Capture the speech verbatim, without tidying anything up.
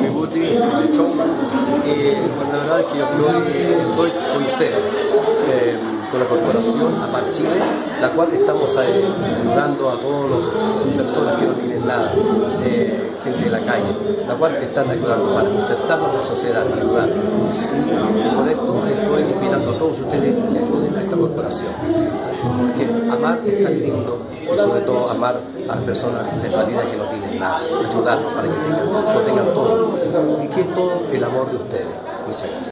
soy Guti, de show, y bueno, la verdad es que yo estoy, estoy con ustedes, eh, con la corporación AMAR Chile, la cual estamos eh, ayudando a todas las personas que no tienen nada, eh, gente de la calle, la cual están ayudando para insertarnos en la sociedad, ayudar. Y por esto estoy invitando a todos ustedes que ayuden a esta corporación, porque amar es tan lindo, y sobre todo amar a las personas desvalidas que no tienen nada, ayudarlos para que tengan, lo tengan todo, y que es todo el amor de ustedes. Muchas gracias.